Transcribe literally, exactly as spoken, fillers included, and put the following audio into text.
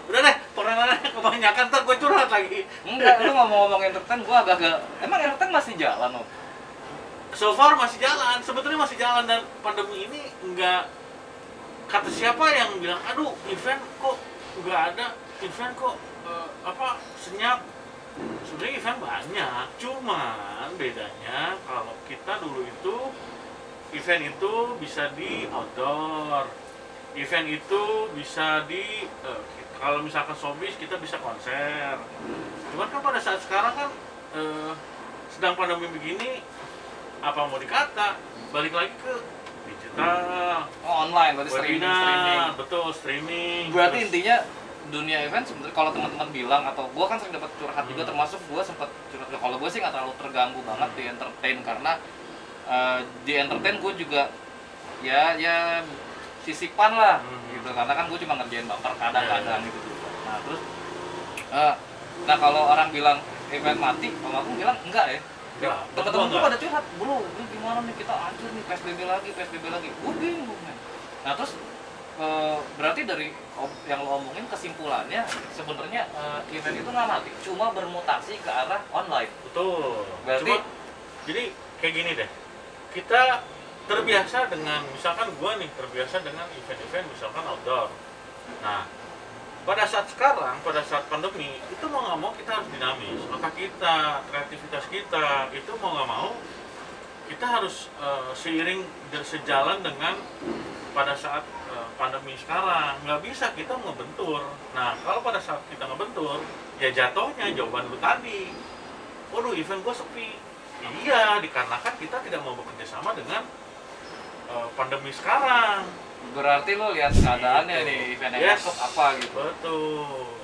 Udah deh, perkenalannya kebanyakan ntar gue curhat lagi. Enggak, lu ngomong-ngomong entertain, gue agak-agak emang entertain masih jalan loh. So far masih jalan, sebetulnya masih jalan, dan pandemi ini enggak, kata siapa yang bilang, aduh event kok nggak ada, event kok uh, apa senyap. Sebenarnya event banyak, cuman bedanya kalau kita dulu itu event itu bisa di outdoor, event itu bisa di uh, kalau misalkan showbiz kita bisa konser. Cuman kan pada saat sekarang kan uh, sedang pandemi begini, apa mau dikata, balik lagi ke digital. Oh, online, berarti streaming, streaming. Betul, streaming. Berarti Terus, intinya dunia event sebenarnya kalau teman-teman bilang, atau gue kan sering dapat curhat hmm. juga, termasuk gue sempat curhat. Kalau gue sih nggak terlalu terganggu banget di entertain, karena uh, di entertain gue juga ya ya sisipan lah hmm. gitu, karena kan gue cuma ngerjain bumper kadang-kadang yeah. gitu. Nah terus uh, nah kalau orang bilang event mati, kalau aku bilang enggak ya. Ya, teman-teman gue pada curhat, bro, ini gimana nih, kita hancur nih, P S B B lagi, P S B B lagi. Gue bingung men. Nah terus Uh, berarti dari yang lo omongin kesimpulannya sebenarnya uh, event itu nggak mati, cuma bermutasi ke arah online. Betul. Berarti cuma, jadi kayak gini deh, kita terbiasa dengan, misalkan gua nih terbiasa dengan event-event misalkan outdoor. Nah pada saat sekarang, pada saat pandemi itu mau nggak mau kita harus dinamis. Maka kita, kreativitas kita itu mau nggak mau kita harus uh, seiring dan sejalan dengan pada saat pandemi sekarang. Nggak bisa kita ngebentur. Nah kalau pada saat kita ngebentur, ya jatuhnya jawaban lu tadi, waduh event gua sepi. Iya, dikarenakan kita tidak mau bekerja sama dengan uh, pandemi sekarang. Berarti lo lihat keadaannya gitu. Nih event yang yes. masuk apa gitu. Betul.